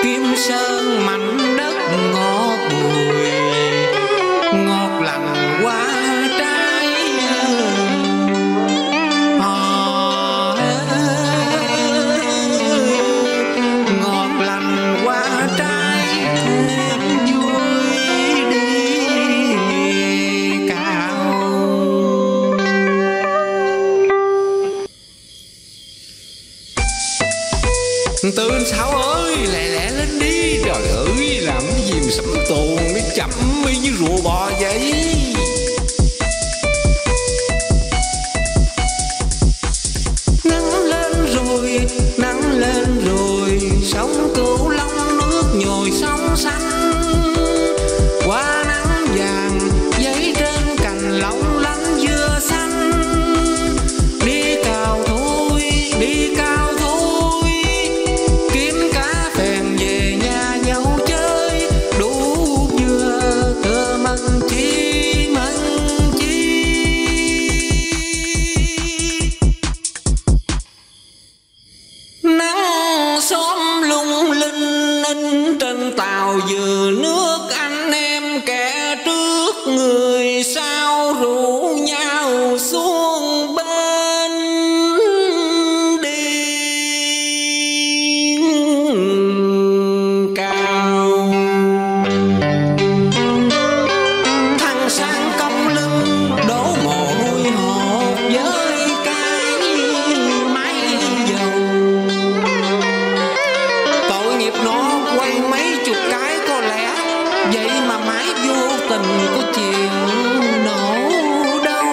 Kim Sơn mảnh đất ngọt bùi, ngọt lành qua trái ngọt lành qua trái thêm vui đi cao. Tư Sáu ơi, lẹ lẹ lên đi. Trời ơi, làm cái gì mà sắm tuồng đi chậm y như rùa bò vậy. Nắng lên rồi, sông Cửu Long nước nhồi sóng xanh. Qua nắng vàng giấy trên cành long lanh dưa xanh. Đi cao thôi, đi cao thôi, kiếm cá phèn về nhà nhau chơi. Đủ vừa thơ măng chi măng chi. Nắng xóm lung linh ninh trên tàu dừa nước. Anh em kẻ trước người sau rủ nhau xuống bên đi cao. Thằng sang cong lưng đổ mồ hôi hột với cái máy dầu. Tội nghiệp nó quay mấy chục cái có lẽ, vậy mà mãi vô tình có chịu nổ đâu.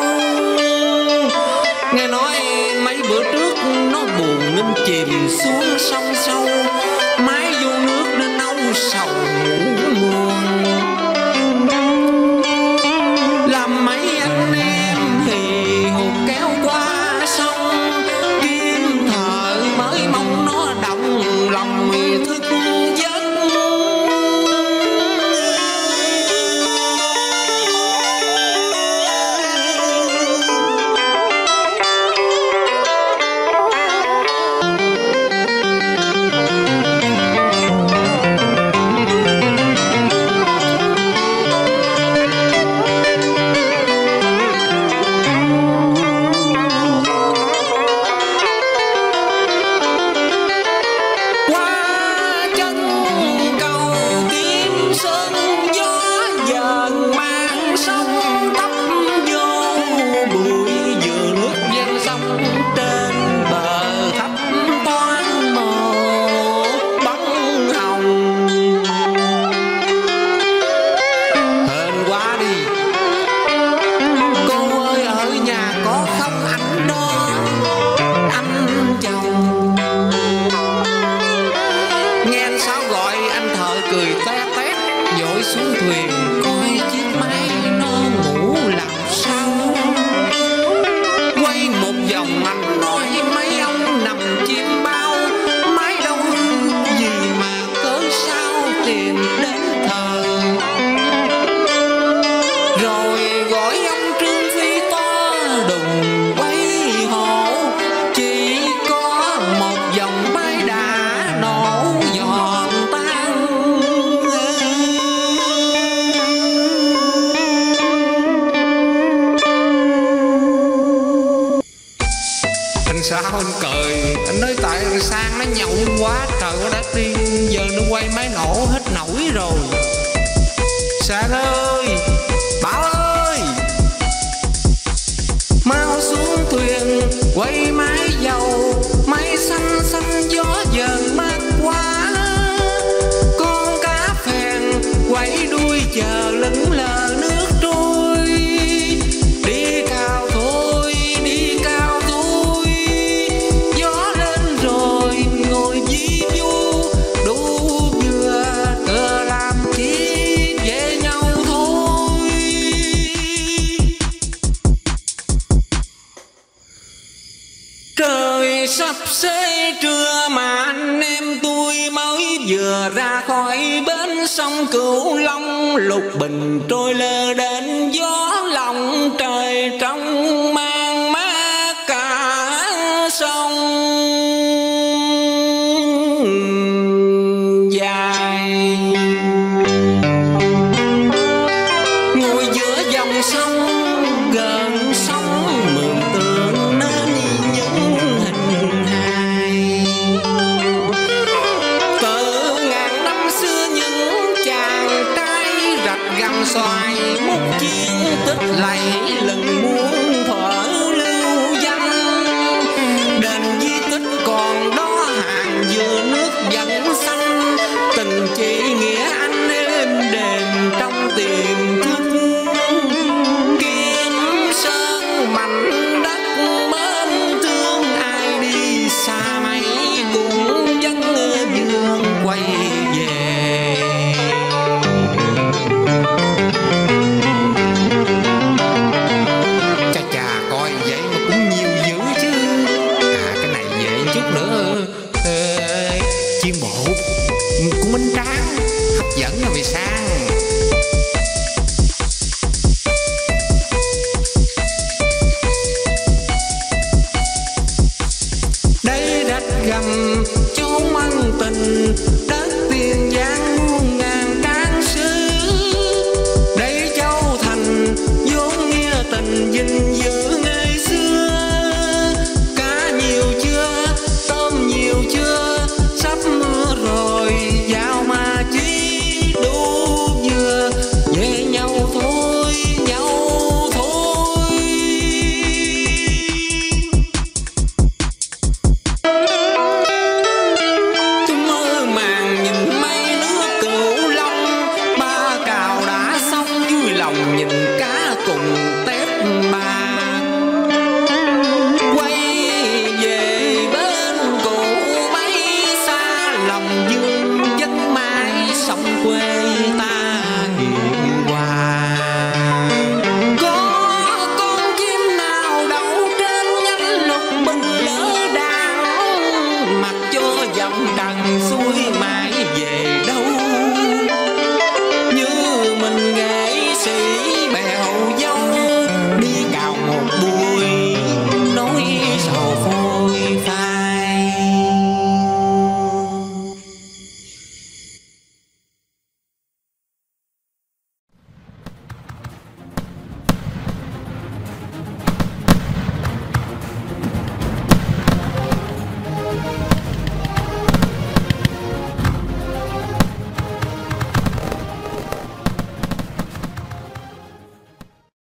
Nghe nói mấy bữa trước nó buồn nên chìm xuống sông sâu. Mái vô nước nên âu sầu ngủ muôn. Làm mấy anh em thì hụt kéo qua sông. Kim Thời mới mong nó động lòng thức giấc. Xuống thuyền coi chiếc máy nó ngủ làm sao. Quay một vòng anh nói mấy ông nằm chim bao. Máy đâu gì mà cớ sao tìm đến thờ. Rồi gọi ông Trương Phi to đùng quay hộ. Chỉ có một vòng máy đã nổ giòn tan. Sao anh cười, anh nói tại Sang nó nhậu quá trời quá đất đi. Giờ nó quay máy nổ hết nổi rồi. Sang ơi, Bảo ơi, mau xuống thuyền quay máy dầu. Máy xanh xanh gió dần mát quá. Con cá phèn quay đuôi chờ lững lờ nước trôi. Đi cao thôi, đi cao thôi, gió lên rồi ngồi vi vu. Đủ vừa tựa làm chi về nhau thôi. Trời sắp xế trưa mà anh em tôi mới vừa ra khỏi bến sông Cửu Long. Lục bình trôi lơ đến gió lòng trời trong mang mát cả sông. Và sòng xoài một chiến tích lạy lừng muôn thuở lưu danh. Đền di tích còn đó hàng dừa nước vẫn xanh, tình chị nghĩa anh êm đềm trong tiềm thức. Kim sơn mảnh đất mến thương, ai đi xa mấy cũng vẫn vương quay về. Chà chà, coi vậy mà cũng nhiều dữ chứ. À, cái này về chút nữa. Chim bộ của Minh Tráng hấp dẫn là vì sao?